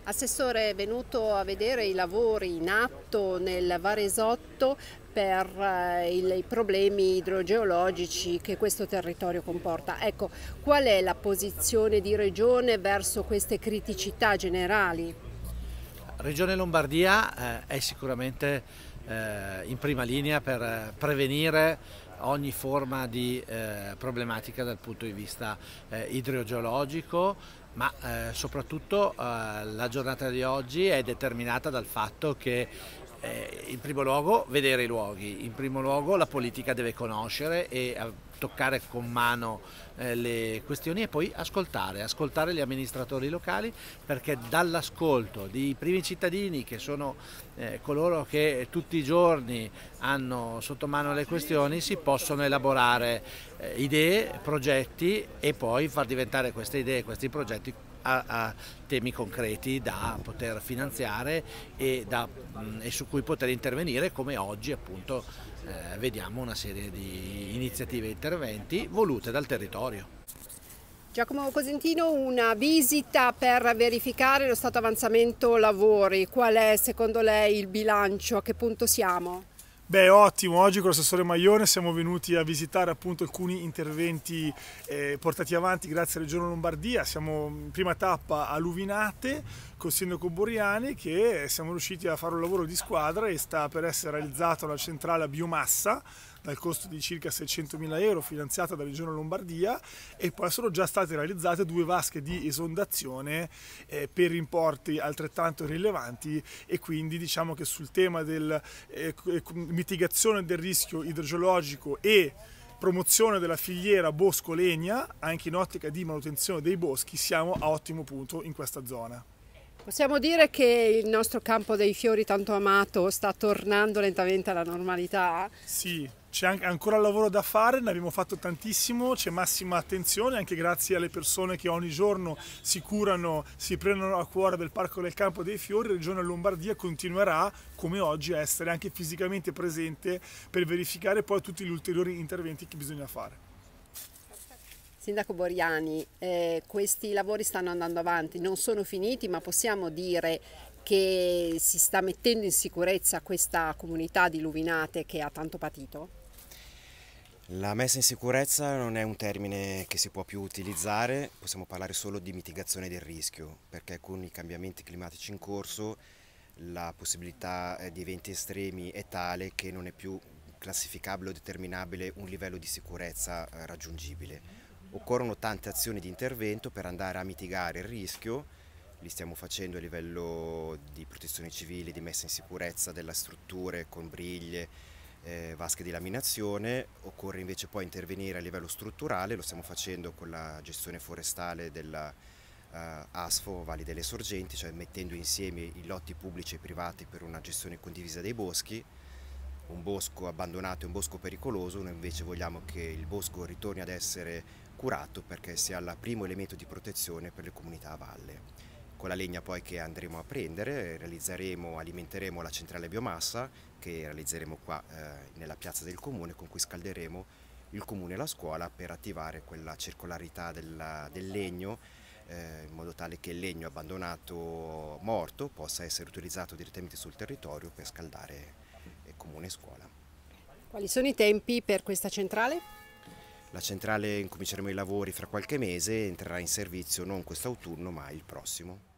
Assessore, è venuto a vedere i lavori in atto nel Varesotto per i problemi idrogeologici che questo territorio comporta. Ecco, qual è la posizione di Regione verso queste criticità generali? Regione Lombardia è sicuramente in prima linea per prevenire ogni forma di problematica dal punto di vista idrogeologico, ma soprattutto la giornata di oggi è determinata dal fatto che in primo luogo vedere i luoghi, in primo luogo la politica deve conoscere e toccare con mano le questioni e poi ascoltare gli amministratori locali, perché dall'ascolto dei primi cittadini, che sono coloro che tutti i giorni hanno sotto mano le questioni, si possono elaborare idee, progetti e poi far diventare queste idee, questi progetti a temi concreti da poter finanziare e su cui poter intervenire, come oggi appunto vediamo una serie di iniziative e interventi volute dal territorio. Giacomo Cosentino, una visita per verificare lo stato avanzamento lavori. Qual è secondo lei il bilancio? A che punto siamo? Beh, ottimo, oggi con l'assessore Maione siamo venuti a visitare appunto alcuni interventi portati avanti grazie alla Regione Lombardia. Siamo in prima tappa a Luvinate col sindaco Boriani, che siamo riusciti a fare un lavoro di squadra e sta per essere realizzata una centrale a biomassa dal costo di circa 600.000 euro finanziata dalla Regione Lombardia, e poi sono già state realizzate 2 vasche di esondazione per importi altrettanto rilevanti, e quindi diciamo che sul tema della mitigazione del rischio idrogeologico e promozione della filiera bosco-legna, anche in ottica di manutenzione dei boschi, siamo a ottimo punto in questa zona. Possiamo dire che il nostro campo dei fiori tanto amato sta tornando lentamente alla normalità? Sì, c'è ancora lavoro da fare, ne abbiamo fatto tantissimo, c'è massima attenzione anche grazie alle persone che ogni giorno si curano, si prendono a cuore del Parco del Campo dei Fiori. La Regione Lombardia continuerà come oggi a essere anche fisicamente presente per verificare poi tutti gli ulteriori interventi che bisogna fare. Sindaco Boriani, questi lavori stanno andando avanti, non sono finiti, ma possiamo dire che si sta mettendo in sicurezza questa comunità di Luvinate che ha tanto patito? La messa in sicurezza non è un termine che si può più utilizzare, possiamo parlare solo di mitigazione del rischio, perché con i cambiamenti climatici in corso la possibilità di eventi estremi è tale che non è più classificabile o determinabile un livello di sicurezza raggiungibile. Occorrono tante azioni di intervento per andare a mitigare il rischio, li stiamo facendo a livello di protezione civile, di messa in sicurezza delle strutture con briglie, vasche di laminazione. Occorre invece poi intervenire a livello strutturale, lo stiamo facendo con la gestione forestale della ASFO Valli delle Sorgenti, cioè mettendo insieme i lotti pubblici e privati per una gestione condivisa dei boschi. Un bosco abbandonato è un bosco pericoloso, noi invece vogliamo che il bosco ritorni ad essere curato perché sia il primo elemento di protezione per le comunità a valle. Con la legna poi che andremo a prendere alimenteremo la centrale biomassa che realizzeremo qua nella piazza del comune, con cui scalderemo il comune e la scuola per attivare quella circolarità del legno, in modo tale che il legno abbandonato morto possa essere utilizzato direttamente sul territorio per scaldare comune e scuola. Quali sono i tempi per questa centrale? La centrale incominceremo i lavori fra qualche mese, entrerà in servizio non quest'autunno ma il prossimo.